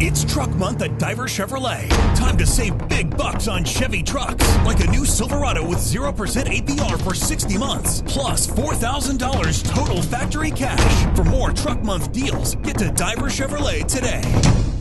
It's Truck Month at Diver Chevrolet. Time to save big bucks on Chevy trucks, like a new Silverado with 0% APR for 60 months, plus $4,000 total factory cash. For more Truck Month deals, get to Diver Chevrolet today.